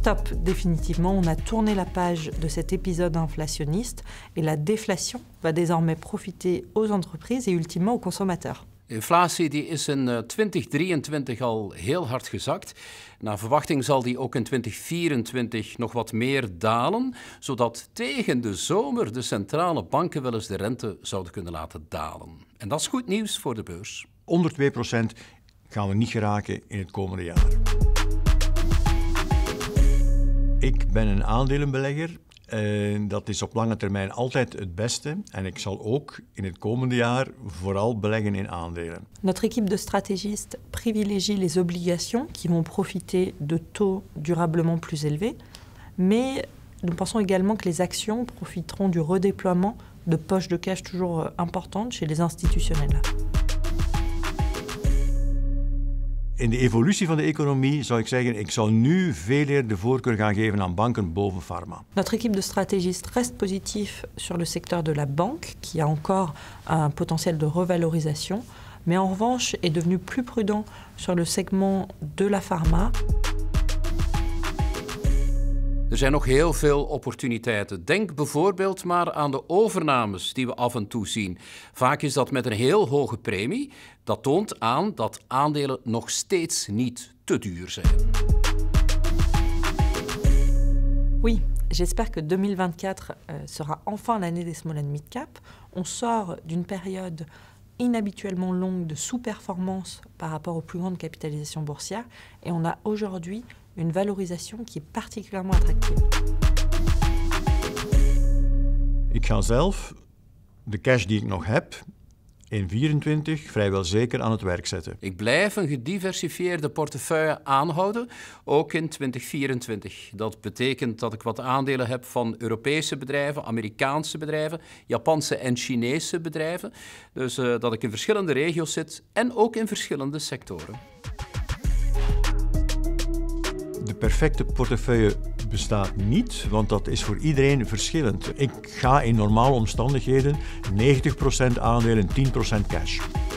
stop définitivement, on a tourné la page de cet épisode inflationniste et la déflation va désormais profiter aux entreprises et ultimement aux consommateurs. De inflatie die is in 2023 al heel hard gezakt. Naar verwachting zal die ook in 2024 nog wat meer dalen, zodat tegen de zomer de centrale banken wel eens de rente zouden kunnen laten dalen. En dat is goed nieuws voor de beurs. Onder 2% gaan we niet geraken in het komende jaar. Ik ben een aandelenbelegger. Dat is op lange termijn altijd het beste. En ik zal ook in het komende jaar vooral beleggen in aandelen. Notre équipe de stratégistes privilégie les obligations qui vont profiter de taux durablement plus élevés. Mais nous pensons également que les actions profiteront du redéploiement de poches de cash toujours importantes chez les institutionnels. In de evolutie van de economie zou ik zeggen, ik zou nu veel eerder de voorkeur gaan geven aan banken boven pharma. Notre équipe de stratégistes reste positif sur le secteur de la banque, qui a encore un potentiel de revalorisation, mais en revanche est devenu plus prudent sur le segment de la pharma. Er zijn nog heel veel opportuniteiten. Denk bijvoorbeeld maar aan de overnames die we af en toe zien. Vaak is dat met een heel hoge premie. Dat toont aan dat aandelen nog steeds niet te duur zijn. Oui, j'espère que 2024 sera enfin l'année des small and mid-cap. On sort d'une période inhabituellement longue de sous-performance par rapport aux plus grandes capitalisations boursières et on a aujourd'hui une valorisation qui est particulièrement attractive. Ik ga zelf de cash die ik nog heb in 2024 vrijwel zeker aan het werk zetten. Ik blijf een gediversifieerde portefeuille aanhouden, ook in 2024. Dat betekent dat ik wat aandelen heb van Europese bedrijven, Amerikaanse bedrijven, Japanse en Chinese bedrijven. Dus dat ik in verschillende regio's zit en ook in verschillende sectoren. De perfecte portefeuille bestaat niet, want dat is voor iedereen verschillend. Ik ga in normale omstandigheden 90% aandelen, 10% cash.